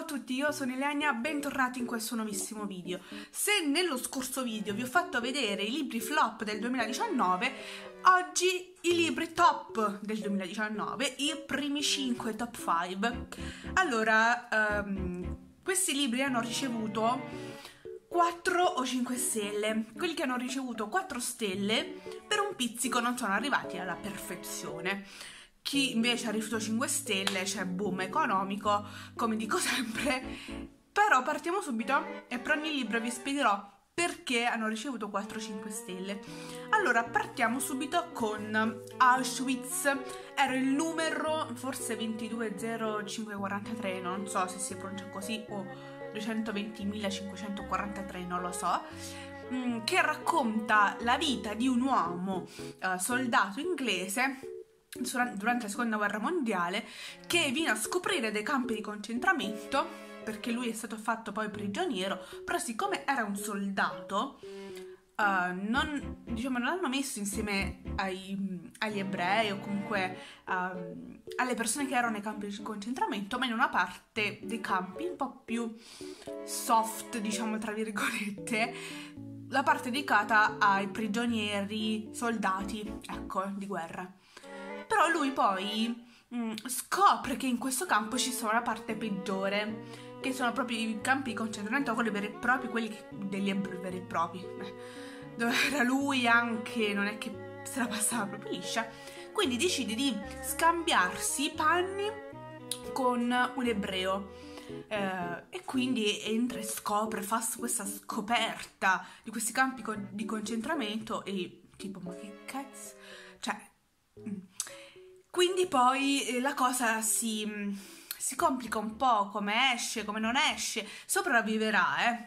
tutti, io sono Ilenia, bentornati in questo nuovissimo video. Se nello scorso video vi ho fatto vedere i libri flop del 2019, oggi i libri top del 2019, i primi 5 top 5. Allora, questi libri hanno ricevuto 4 o 5 stelle. Quelli che hanno ricevuto 4 stelle per un pizzico non sono arrivati alla perfezione. Chi invece ha ricevuto 5 stelle, cioè boom economico, come dico sempre. Però partiamo subito e per ogni libro vi spiegherò perché hanno ricevuto 4-5 stelle. Allora, partiamo subito con Auschwitz. Era il numero forse 220543, non so se si pronuncia così, o 220.543, non lo so, che racconta la vita di un uomo soldato inglese durante la seconda guerra mondiale, che viene a scoprire dei campi di concentramento perché lui è stato fatto poi prigioniero, però siccome era un soldato non l'hanno messo insieme agli ebrei o comunque alle persone che erano nei campi di concentramento, ma in una parte dei campi un po' più soft, diciamo tra virgolette, la parte dedicata ai prigionieri, soldati, ecco, di guerra. Però lui poi scopre che in questo campo ci sono la parte peggiore, che sono proprio i campi di concentramento, quelli veri e propri, quelli degli ebrei veri e propri, dove era lui anche, non è che se la passava proprio liscia. Quindi decide di scambiarsi i panni con un ebreo, e quindi entra e scopre, fa questa scoperta di questi campi di concentramento e tipo, ma che cazzo, cioè... Quindi poi la cosa si complica un po', come esce, come non esce, sopravviverà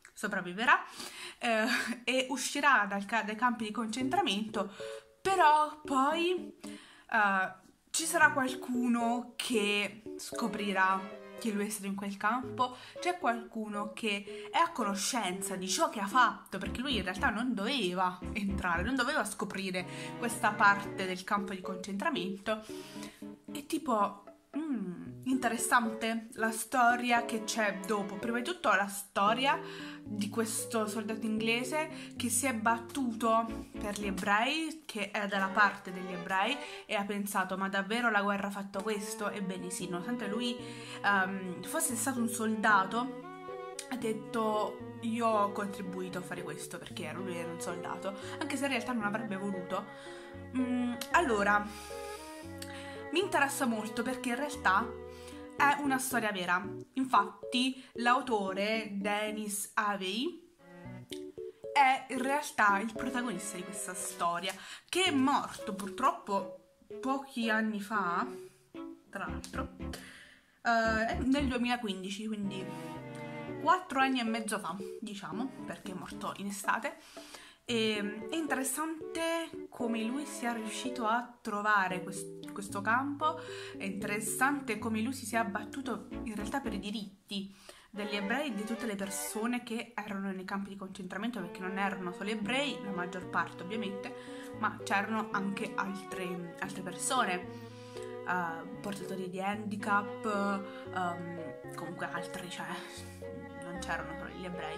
e uscirà dai campi di concentramento, però poi ci sarà qualcuno che scoprirà che lui è stato in quel campo, c'è qualcuno che è a conoscenza di ciò che ha fatto, perché lui in realtà non doveva entrare, non doveva scoprire questa parte del campo di concentramento. E tipo, interessante la storia che c'è dopo. Prima di tutto la storia di questo soldato inglese che si è battuto per gli ebrei, che è dalla parte degli ebrei, e ha pensato, ma davvero la guerra ha fatto questo? Ebbene sì, nonostante lui fosse stato un soldato, ha detto, io ho contribuito a fare questo perché lui era un soldato, anche se in realtà non avrebbe voluto. Allora, mi interessa molto perché in realtà è una storia vera. Infatti l'autore, Denis Avey, è in realtà il protagonista di questa storia, che è morto purtroppo pochi anni fa, tra l'altro, nel 2015, quindi 4 anni e mezzo fa, diciamo, perché è morto in estate. E è interessante come lui sia riuscito a trovare questo campo, è interessante come lui si sia battuto in realtà per i diritti degli ebrei e di tutte le persone che erano nei campi di concentramento, perché non erano solo ebrei, la maggior parte ovviamente, ma c'erano anche altre persone, portatori di handicap, comunque altri, cioè non c'erano solo gli ebrei.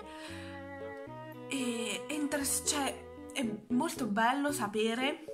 E è molto bello sapere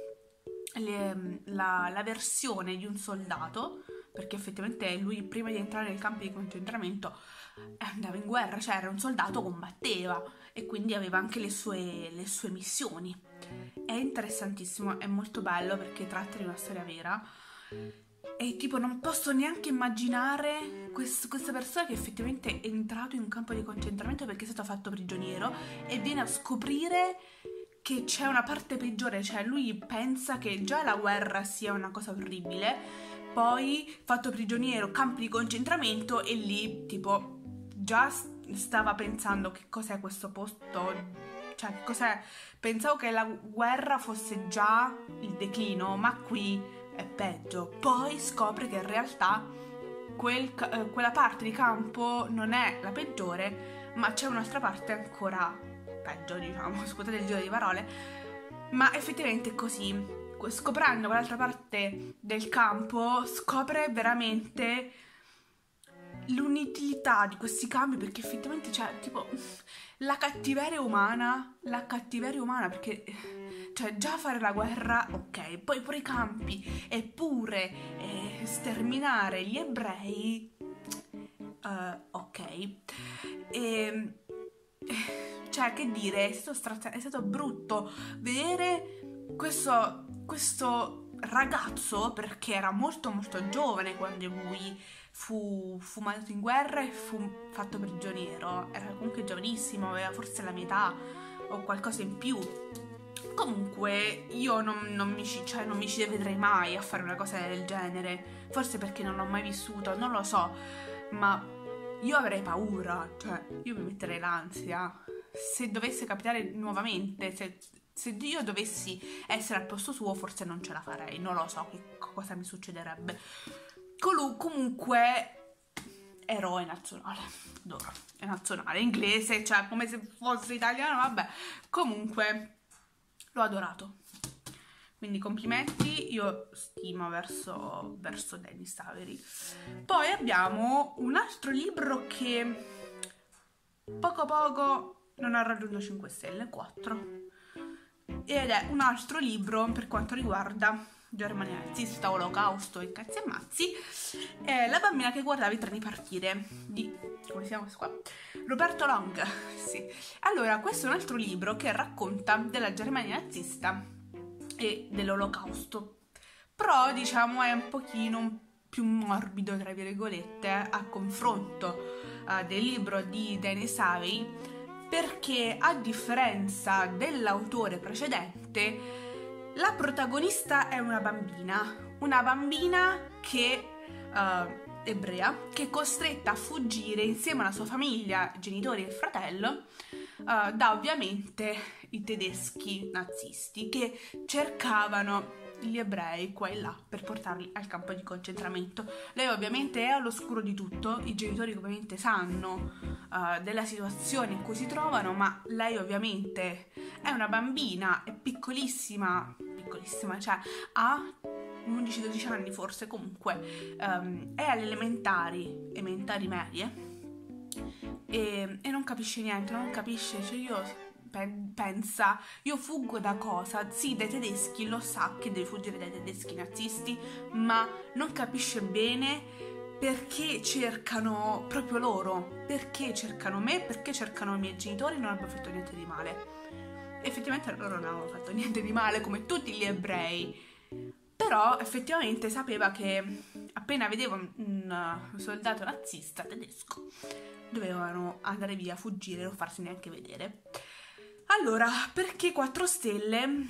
la versione di un soldato, perché effettivamente lui prima di entrare nel campo di concentramento andava in guerra, cioè era un soldato, combatteva e quindi aveva anche le sue missioni. È interessantissimo, è molto bello perché tratta di una storia vera. E tipo non posso neanche immaginare questa persona che effettivamente è entrato in un campo di concentramento perché è stato fatto prigioniero e viene a scoprire che c'è una parte peggiore, cioè lui pensa che già la guerra sia una cosa orribile, poi fatto prigioniero, campi di concentramento, e lì tipo già stava pensando che cos'è questo posto, cioè che cos'è, pensavo che la guerra fosse già il declino, ma qui è peggio. Poi scopre che in realtà quella parte di campo non è la peggiore, ma c'è un'altra parte ancora peggio, diciamo, scusate il giro di parole, ma effettivamente è così. Scoprendo quell'altra parte del campo scopre veramente l'utilità di questi cambi, perché effettivamente c'è tipo la cattiveria umana, perché cioè già fare la guerra, ok, poi pure i campi, eppure sterminare gli ebrei, ok. E, cioè, che dire, è stato brutto vedere questo ragazzo, perché era molto molto giovane quando lui fu mandato in guerra e fu fatto prigioniero. Era comunque giovanissimo, aveva forse la mia età o qualcosa in più. Comunque io non mi ci vedrei mai a fare una cosa del genere, forse perché non l'ho mai vissuto, non lo so, ma io avrei paura, cioè io mi metterei l'ansia. Se dovesse capitare nuovamente, se io dovessi essere al posto suo, forse non ce la farei, non lo so che cosa mi succederebbe. Comunque, eroe nazionale, adoro, è nazionale, inglese, cioè come se fosse italiano, vabbè, comunque l'ho adorato. Quindi complimenti, io stimo verso Dennis Avery. Poi abbiamo un altro libro che poco non ha raggiunto 5 stelle, 4. Ed è un altro libro per quanto riguarda Germania nazista, Olocausto e cazzi e mazzi. È La bambina che guardava i treni partire di, come si chiama questo qua? Roberto Long. Sì. Allora, questo è un altro libro che racconta della Germania nazista e dell'Olocausto, però diciamo è un pochino più morbido, tra virgolette, a confronto del libro di Dennis Avery, perché a differenza dell'autore precedente, la protagonista è una bambina che ebrea, che è costretta a fuggire insieme alla sua famiglia, genitori e fratello, da ovviamente i tedeschi nazisti che cercavano gli ebrei qua e là per portarli al campo di concentramento. Lei ovviamente è all'oscuro di tutto, i genitori ovviamente sanno della situazione in cui si trovano, ma lei ovviamente è una bambina, è piccolissima, cioè ha 11-12 anni forse, comunque è alle elementari medie e non capisce niente, cioè pensa, io fuggo da cosa? Sì, dai tedeschi, lo sa che deve fuggire dai tedeschi nazisti, ma non capisce bene perché cercano proprio loro, perché cercano me, perché cercano i miei genitori, non hanno fatto niente di male. Effettivamente loro non avevano fatto niente di male, come tutti gli ebrei, però effettivamente sapeva che appena vedeva un soldato nazista tedesco dovevano andare via, fuggire, non farsi neanche vedere. Allora, perché 4 stelle?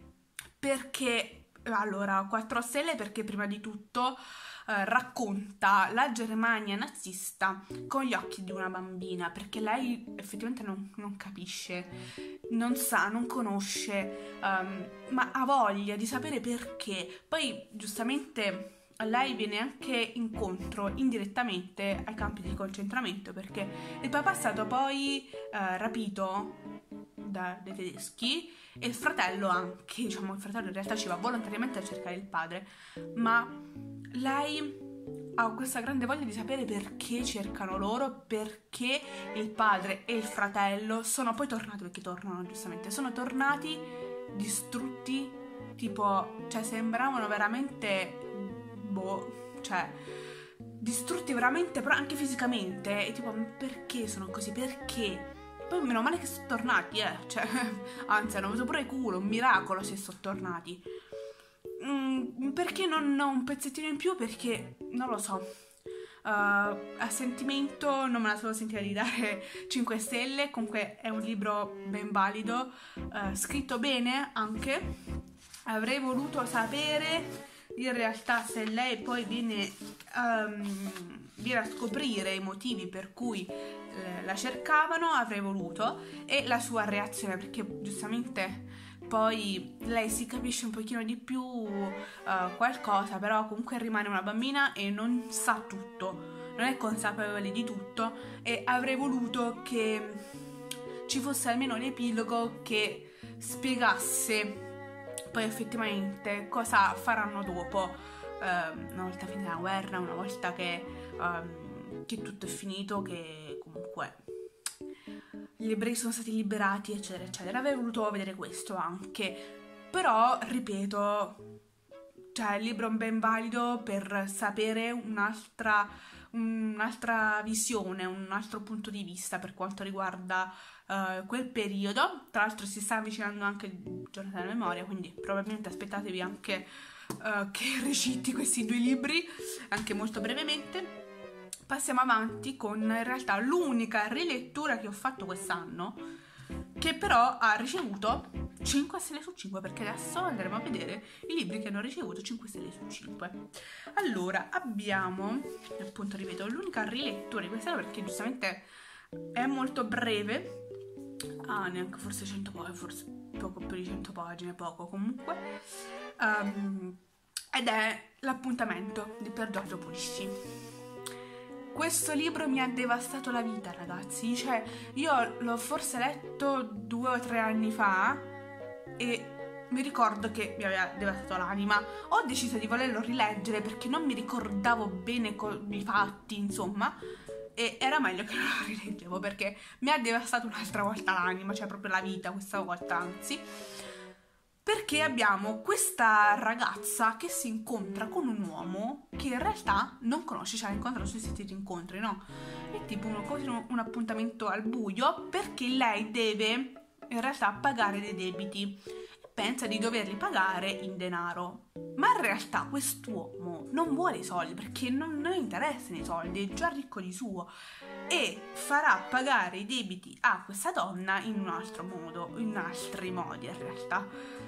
Perché 4 stelle perché prima di tutto racconta la Germania nazista con gli occhi di una bambina, perché lei effettivamente non capisce, non sa, non conosce, ma ha voglia di sapere perché. Poi giustamente lei viene anche incontro indirettamente ai campi di concentramento, perché il papà è stato poi rapito dai tedeschi e il fratello anche, diciamo il fratello in realtà ci va volontariamente a cercare il padre, ma lei ha questa grande voglia di sapere perché cercano loro, perché il padre e il fratello sono poi tornati, perché tornano giustamente, sono tornati distrutti, tipo, cioè sembravano veramente cioè distrutti veramente, però anche fisicamente, e tipo perché sono così, perché? Poi meno male che sono tornati, cioè, anzi hanno avuto pure culo, un miracolo se sono tornati. Perché non ho un pezzettino in più? Perché, non lo so, a sentimento non me la sono sentita di dare 5 stelle, comunque è un libro ben valido, scritto bene anche. Avrei voluto sapere in realtà se lei poi viene a scoprire i motivi per cui la cercavano, avrei voluto, e la sua reazione, perché giustamente poi lei si capisce un pochino di più qualcosa, però comunque rimane una bambina e non sa tutto, non è consapevole di tutto, e avrei voluto che ci fosse almeno l'epilogo che spiegasse poi effettivamente cosa faranno dopo, una volta finita la guerra, una volta che che tutto è finito, che comunque gli ebrei sono stati liberati, eccetera, eccetera. Avrei voluto vedere questo anche, però, ripeto, cioè il libro è ben valido per sapere un'altra visione, un altro punto di vista per quanto riguarda quel periodo. Tra l'altro si sta avvicinando anche il giorno della memoria, quindi probabilmente aspettatevi anche che reciti questi due libri, anche molto brevemente. Passiamo avanti con in realtà l'unica rilettura che ho fatto quest'anno, che però ha ricevuto 5 stelle su 5, perché adesso andremo a vedere i libri che hanno ricevuto 5 stelle su 5. Allora, abbiamo, appunto, ripeto, l'unica rilettura di quest'anno, perché giustamente è molto breve, neanche forse 100 pagine, forse poco più di 100 pagine, poco comunque, ed è L'appuntamento di Pier Giorgio Pulisci. Questo libro mi ha devastato la vita, ragazzi. Cioè, io l'ho forse letto 2 o 3 anni fa e mi ricordo che mi aveva devastato l'anima. Ho deciso di volerlo rileggere perché non mi ricordavo bene i fatti, insomma, e era meglio che non lo rileggevo, perché mi ha devastato un'altra volta l'anima, cioè proprio la vita questa volta, anzi. Perché abbiamo questa ragazza che si incontra con un uomo che in realtà non conosce, cioè incontra sui siti di incontri, no? È tipo un appuntamento al buio, perché lei deve in realtà pagare dei debiti e pensa di doverli pagare in denaro. Ma in realtà quest'uomo non vuole i soldi, perché non interessa i soldi, è già ricco di suo, e farà pagare i debiti a questa donna in un altro modo, in altri modi in realtà.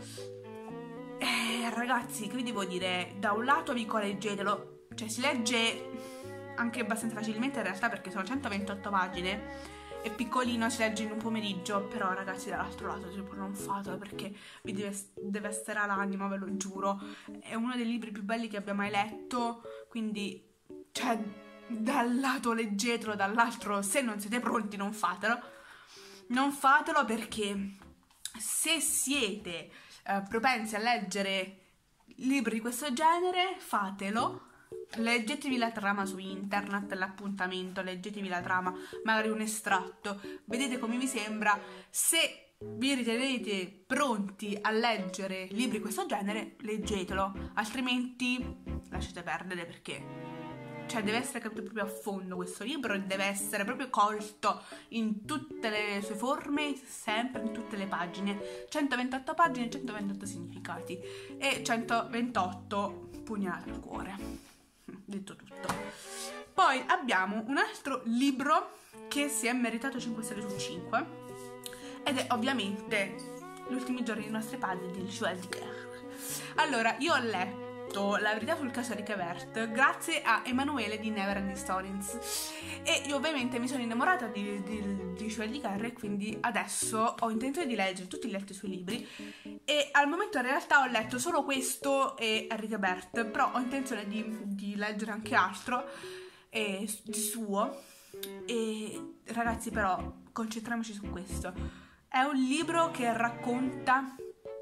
Ragazzi, che vi devo dire? Da un lato vi leggetelo, cioè si legge anche abbastanza facilmente in realtà, perché sono 128 pagine, è piccolino, si legge in un pomeriggio, però ragazzi dall'altro lato tipo, non fatelo, perché vi devasterà l'anima, ve lo giuro. È uno dei libri più belli che abbia mai letto, quindi cioè dal lato leggetelo, dall'altro se non siete pronti non fatelo. Non fatelo, perché se siete propensi a leggere libri di questo genere, fatelo. Leggetevi la trama su internet, l'appuntamento, leggetevi la trama, magari un estratto, vedete come vi sembra. Se vi ritenete pronti a leggere libri di questo genere, leggetelo, altrimenti lasciate perdere, perché cioè deve essere capito proprio a fondo questo libro, e deve essere proprio colto in tutte le sue forme, sempre in tutte le pagine. 128 pagine, 128 significati e 128 pugnalate al cuore. Detto tutto. Poi abbiamo un altro libro che si è meritato 5 stelle su 5, ed è ovviamente Gli ultimi giorni dei nostri padri di Joël Dicker. Allora, io ho letto La verità sul caso Enrique Bert grazie a Emanuele di Neverending Stories, e io ovviamente mi sono innamorata di Joël Dicker, e quindi adesso ho intenzione di leggere tutti gli altri suoi libri, e al momento in realtà ho letto solo questo e Enrique Bert, però ho intenzione di leggere anche altro di suo. E ragazzi, però concentriamoci su questo. È un libro che racconta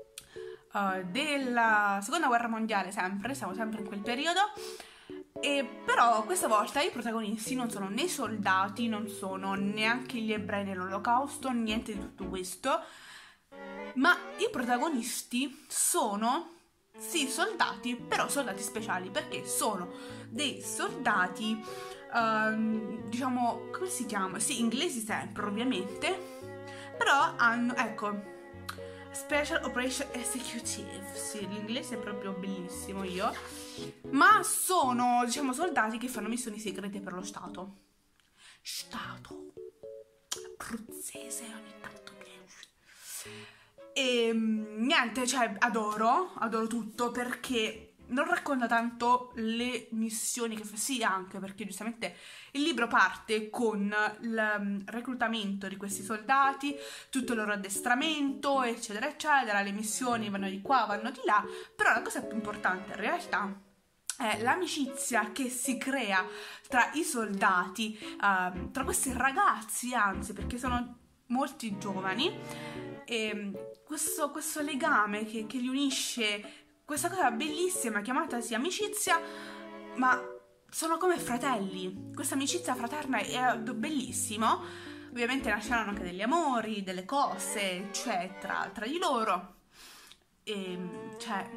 della seconda guerra mondiale, siamo sempre in quel periodo, e però questa volta i protagonisti non sono né soldati, non sono neanche gli ebrei nell'Olocausto, niente di tutto questo, ma i protagonisti sono sì soldati, però soldati speciali, perché sono dei soldati diciamo, come si chiama? Sì, inglesi sempre ovviamente, però hanno, ecco, Special Operation Executive, sì, l'inglese è proprio bellissimo io, ma sono, diciamo, soldati che fanno missioni segrete per lo Stato abruzzese ogni tanto. E niente, cioè adoro tutto, perché non racconta tanto le missioni che fa, sì, anche perché giustamente il libro parte con il reclutamento di questi soldati, tutto il loro addestramento, eccetera eccetera, le missioni vanno di qua, vanno di là, però la cosa più importante in realtà è l'amicizia che si crea tra i soldati, tra questi ragazzi, anzi, perché sono molti giovani, e questo legame che li unisce, questa cosa bellissima chiamata sì amicizia, ma sono come fratelli, questa amicizia fraterna è bellissimo. Ovviamente nasceranno anche degli amori, delle cose, eccetera, tra di loro. E cioè,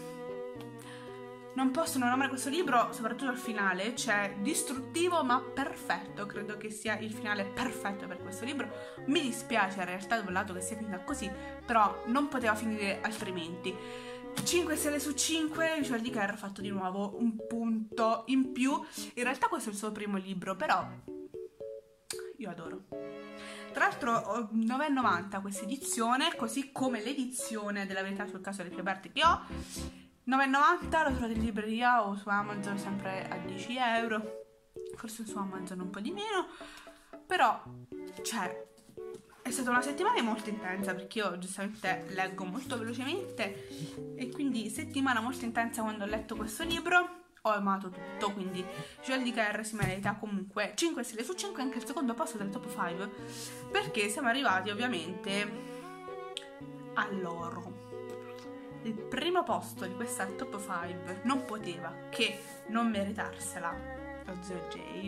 non posso non amare questo libro, soprattutto il finale, cioè distruttivo ma perfetto. Credo che sia il finale perfetto per questo libro. Mi dispiace in realtà da un lato che sia finita così, però non poteva finire altrimenti. 5 stelle su 5, Michel D. Kerr ha fatto di nuovo un punto in più. In realtà questo è il suo primo libro, però io adoro. Tra l'altro 9,90 questa edizione, così come l'edizione della verità sul caso delle più aperte che ho. 9,90, lo trovate in libreria o su Amazon sempre a 10 euro, forse su Amazon un po' di meno, però cioè è stata una settimana molto intensa perché io giustamente leggo molto velocemente e quindi settimana molto intensa. Quando ho letto questo libro ho amato tutto, quindi Michel D. Kerr si merita comunque 5 stelle su 5, anche il secondo posto del top 5, perché siamo arrivati ovviamente all'oro. Il primo posto di questa top 5 non poteva che non meritarsela lo Zio J.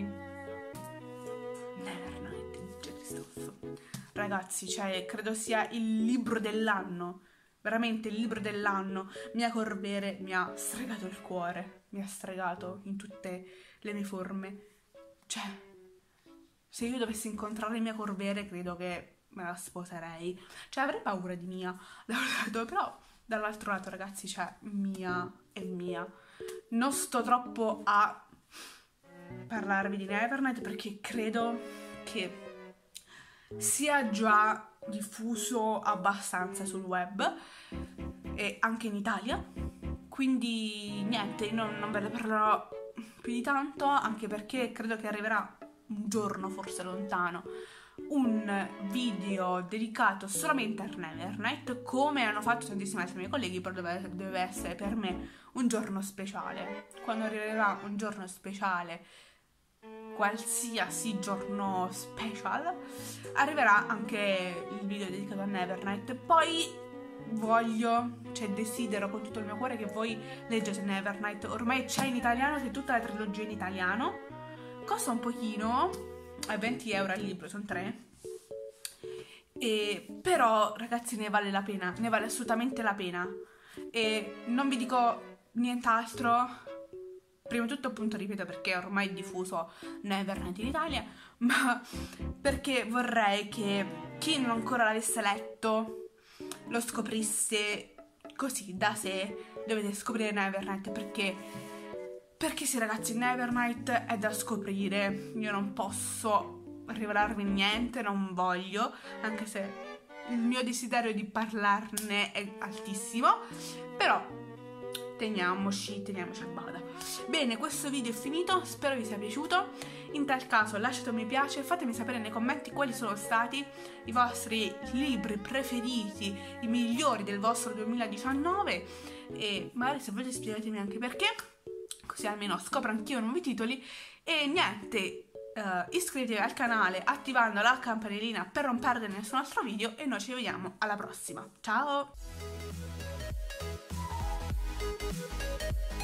Nevernight di J. Kristoff. Ragazzi, cioè, credo sia il libro dell'anno, veramente il libro dell'anno. Mia Corvere mi ha stregato il cuore, mi ha stregato in tutte le mie forme. Cioè, se io dovessi incontrare Mia Corvere, credo che me la sposerei. Cioè, avrei paura di Mia, da un lato, però dall'altro lato, ragazzi, cioè, Mia è Mia. Non sto troppo a parlarvi di Nevernight perché credo che sia già diffuso abbastanza sul web e anche in Italia, quindi niente, non ve ne parlerò più di tanto, anche perché credo che arriverà un giorno, forse lontano, un video dedicato solamente a Nevernight, come hanno fatto tantissimi altri miei colleghi, però deve essere per me un giorno speciale. Quando arriverà un giorno speciale, qualsiasi giorno special, arriverà anche il video dedicato a Nevernight. Poi voglio, cioè desidero con tutto il mio cuore che voi leggete Nevernight. Ormai c'è in italiano, c'è tutta la trilogia in italiano, costa un pochino, è 20 euro al libro, sono 3, però ragazzi ne vale la pena, ne vale assolutamente la pena. E non vi dico nient'altro. Prima di tutto, appunto, ripeto, perché ormai è diffuso Nevernight in Italia, ma perché vorrei che chi non ancora l'avesse letto lo scoprisse così, da sé. Dovete scoprire Nevernight perché sì, ragazzi, Nevernight è da scoprire. Io non posso rivelarvi niente, non voglio, anche se il mio desiderio di parlarne è altissimo, però teniamoci a bada. Bene, questo video è finito, spero vi sia piaciuto. In tal caso lasciate un mi piace, fatemi sapere nei commenti quali sono stati i vostri libri preferiti, i migliori del vostro 2019, e magari se volete spiegatemi anche perché, così almeno scopro anch'io nuovi titoli. E niente, iscrivetevi al canale attivando la campanellina per non perdere nessun altro video e noi ci vediamo alla prossima. Ciao!